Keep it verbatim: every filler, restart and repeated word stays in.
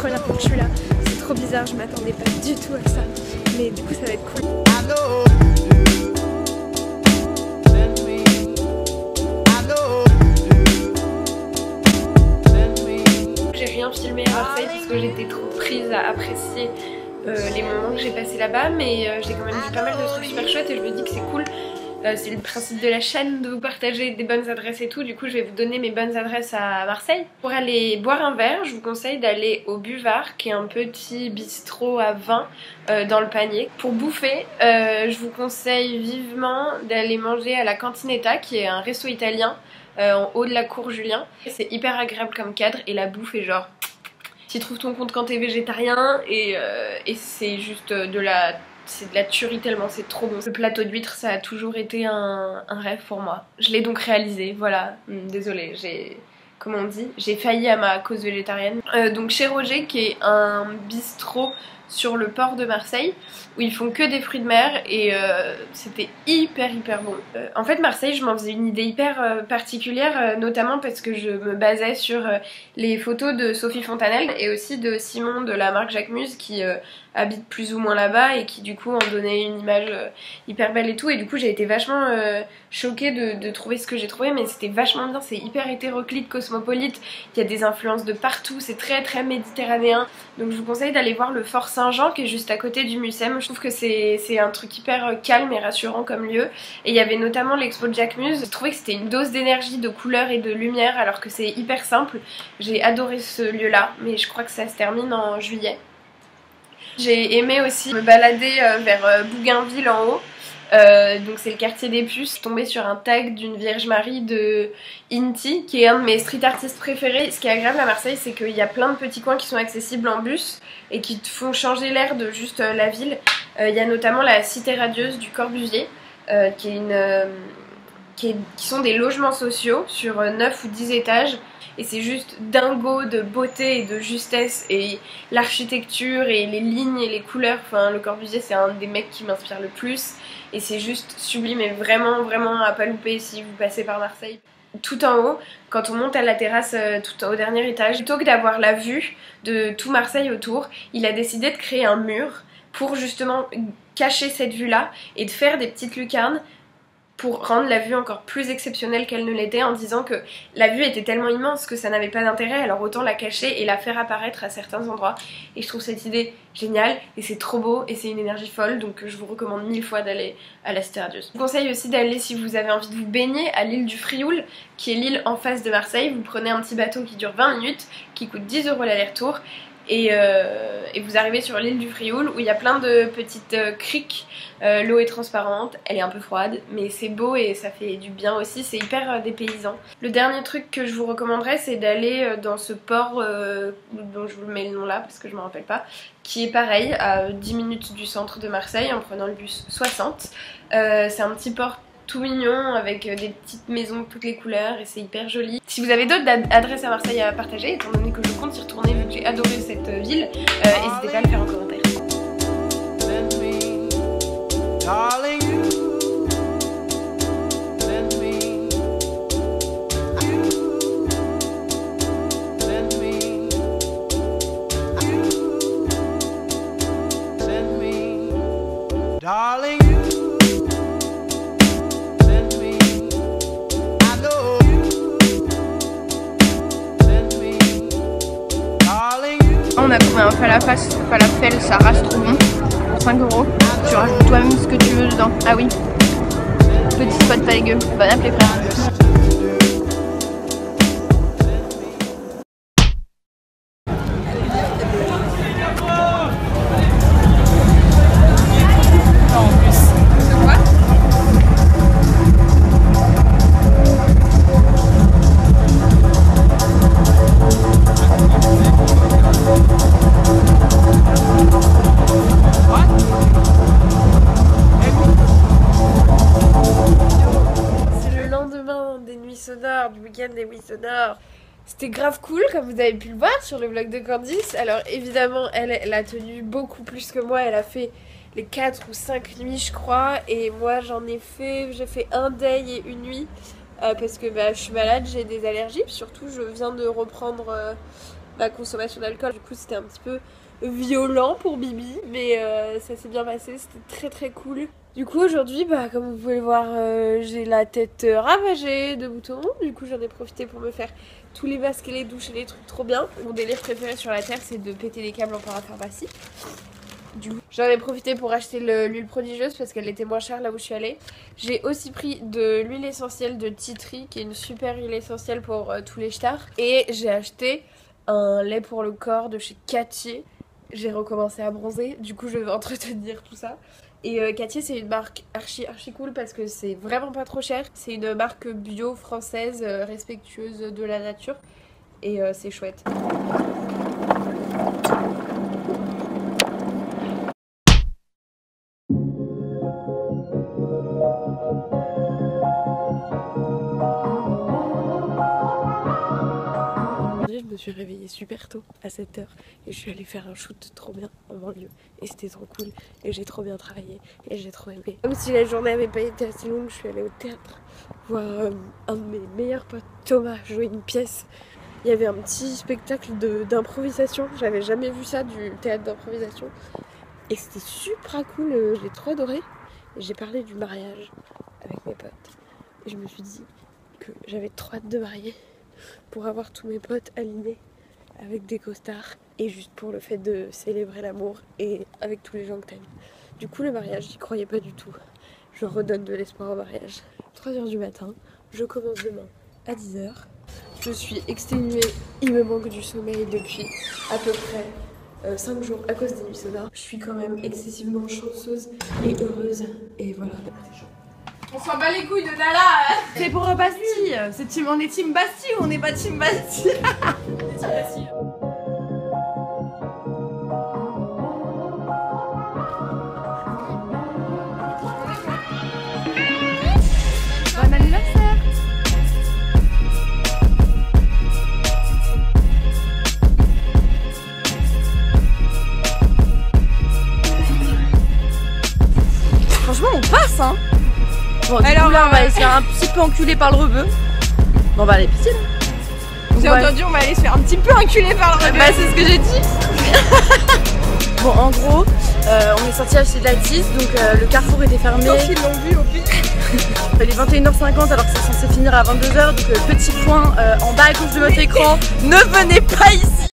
première fois que je suis là. C'est trop bizarre, je m'attendais pas du tout à ça. Mais du coup ça va être cool. J'ai rien filmé à Marseille parce que j'étais trop prise à apprécier euh, les moments que j'ai passés là-bas. Mais euh, j'ai quand même vu pas mal de trucs super chouettes et je me dis que c'est cool. Euh, c'est le principe de la chaîne de vous partager des bonnes adresses et tout. Du coup je vais vous donner mes bonnes adresses à Marseille. Pour aller boire un verre, je vous conseille d'aller au Buvard, qui est un petit bistrot à vin euh, dans le panier. Pour bouffer, euh, je vous conseille vivement d'aller manger à la Cantinetta, qui est un resto italien euh, en haut de la cour Julien. C'est hyper agréable comme cadre et la bouffe est genre... Tu trouves ton compte quand t'es végétarien et, euh, et c'est juste de la... C'est de la tuerie tellement c'est trop bon. Le plateau d'huîtres ça a toujours été un, un rêve pour moi. Je l'ai donc réalisé, voilà. Désolée, j'ai... Comment on dit, j'ai failli à ma cause végétarienne. Euh, donc chez Roger, qui est un bistrot sur le port de Marseille, où ils font que des fruits de mer et euh, c'était hyper hyper bon. Euh, en fait Marseille, je m'en faisais une idée hyper euh, particulière, euh, notamment parce que je me basais sur euh, les photos de Sophie Fontanelle et aussi de Simon de la marque Jacquemus qui euh, habite plus ou moins là-bas et qui du coup en donnait une image euh, hyper belle et tout, et du coup j'ai été vachement euh, choquée de, de trouver ce que j'ai trouvé, mais c'était vachement bien, c'est hyper hétéroclite, cosmopolite, il y a des influences de partout, c'est très très méditerranéen, donc je vous conseille d'aller voir le Fort Saint-Jean qui est juste à côté du Mucem. Je trouve que c'est un truc hyper calme et rassurant comme lieu, et il y avait notamment l'expo de Jacquemus. Je trouvais que c'était une dose d'énergie, de couleurs et de lumière alors que c'est hyper simple. J'ai adoré ce lieu là, mais je crois que ça se termine en juillet. J'ai aimé aussi me balader vers Bougainville en haut, euh, donc c'est le quartier des Puces. Je suis tombée sur un tag d'une Vierge Marie de Inti, qui est un de mes street artistes préférés. Ce qui est agréable à Marseille, c'est qu'il y a plein de petits coins qui sont accessibles en bus et qui te font changer l'air de juste la ville. Euh, il y a notamment la Cité radieuse du Corbusier, euh, qui, est une, euh, qui, est, qui sont des logements sociaux sur neuf ou dix étages. Et c'est juste dingo de beauté et de justesse, et l'architecture et les lignes et les couleurs, enfin le Corbusier c'est un des mecs qui m'inspire le plus et c'est juste sublime et vraiment vraiment à pas louper si vous passez par Marseille. Tout en haut, quand on monte à la terrasse euh, tout au dernier étage, plutôt que d'avoir la vue de tout Marseille autour, il a décidé de créer un mur pour justement cacher cette vue là et de faire des petites lucarnes pour rendre la vue encore plus exceptionnelle qu'elle ne l'était, en disant que la vue était tellement immense que ça n'avait pas d'intérêt, alors autant la cacher et la faire apparaître à certains endroits. Et je trouve cette idée géniale, et c'est trop beau, et c'est une énergie folle, donc je vous recommande mille fois d'aller à la Cité radieuse. Je vous conseille aussi d'aller, si vous avez envie de vous baigner, à l'île du Frioul, qui est l'île en face de Marseille. Vous prenez un petit bateau qui dure vingt minutes, qui coûte dix euros l'aller-retour, Et, euh, et vous arrivez sur l'île du Frioul où il y a plein de petites euh, criques, euh, l'eau est transparente, elle est un peu froide mais c'est beau et ça fait du bien aussi, c'est hyper euh, dépaysant. Le dernier truc que je vous recommanderais, c'est d'aller euh, dans ce port euh, dont je vous mets le nom là parce que je me rappelle pas, qui est pareil à dix minutes du centre de Marseille en prenant le bus soixante. Euh, c'est un petit port tout mignon avec des petites maisons de toutes les couleurs et c'est hyper joli. Si vous avez d'autres adresses à Marseille à partager, étant donné que je compte y retourner vu que j'ai adoré cette ville, euh, n'hésitez pas à le faire en commentaire. On a trouvé un falafel, falafel, ça reste trop bon, pour cinq euros. Tu rajoutes toi-même ce que tu veux dedans. Ah oui, petit spot pas dégueu, bon appétit frère. Du week-end des Nuits Sonores. C'était grave cool comme vous avez pu le voir sur le vlog de Candice. Alors évidemment elle, elle a tenu beaucoup plus que moi, elle a fait les quatre ou cinq nuits je crois, et moi j'en ai fait, j'ai fait un day et une nuit euh, parce que bah, je suis malade, j'ai des allergies, puis surtout je viens de reprendre euh, ma consommation d'alcool. Du coup c'était un petit peu violent pour Bibi, mais euh, ça s'est bien passé, c'était très très cool. Du coup aujourd'hui, bah, comme vous pouvez le voir, euh, j'ai la tête ravagée de boutons. Du coup j'en ai profité pour me faire tous les masques et les douches et les trucs trop bien. Mon délire préféré sur la terre, c'est de péter les câbles en parapharmacie. Du coup, j'en ai profité pour acheter l'huile prodigieuse parce qu'elle était moins chère là où je suis allée. J'ai aussi pris de l'huile essentielle de Tea Tree, qui est une super huile essentielle pour euh, tous les stars. Et j'ai acheté un lait pour le corps de chez Cattier. J'ai recommencé à bronzer, du coup je vais entretenir tout ça. Et euh, Cattier, c'est une marque archi archi cool parce que c'est vraiment pas trop cher. C'est une marque bio française, euh, respectueuse de la nature. Et euh, c'est chouette. Je me suis réveillée super tôt à sept heures et je suis allée faire un shoot trop bien en banlieue et c'était trop cool et j'ai trop bien travaillé et j'ai trop aimé. Comme si la journée avait pas été assez longue, je suis allée au théâtre voir euh, un de mes meilleurs potes, Thomas, jouer une pièce. Il y avait un petit spectacle d'improvisation, j'avais jamais vu ça, du théâtre d'improvisation, et c'était super cool, euh, j'ai trop adoré. Et j'ai parlé du mariage avec mes potes et je me suis dit que j'avais trop hâte de marier pour avoir tous mes potes alignés avec des costards et juste pour le fait de célébrer l'amour et avec tous les gens que t'aimes. Du coup le mariage, j'y croyais pas du tout. Je redonne de l'espoir au mariage. trois heures du matin, je commence demain à dix heures. Je suis exténuée, il me manque du sommeil depuis à peu près euh, cinq jours à cause des nuits sonores. Je suis quand même excessivement chanceuse et heureuse et voilà. On s'en bat les couilles de Nala. C'est pour Bastille. C'est team, on est team Bastille ou on n'est pas team Bastille? On est team Bastille. Bon anniversaire. Franchement on passe hein. Bon, alors coup, là, on va aller se faire un petit peu enculer par le rebeu. Bon, on va aller pisser là. J'ai entendu, on va aller se faire un petit peu enculer par le rebeu. Bah, c'est ce que j'ai dit. Bon, en gros, euh, on est sorti acheter de la tisse, donc euh, le carrefour était fermé. Donc ils l'ont vu au pire. Il est vingt et une heures cinquante alors que c'est censé finir à vingt-deux heures. Donc, euh, petit point euh, en bas à gauche de votre écran, ne venez pas ici.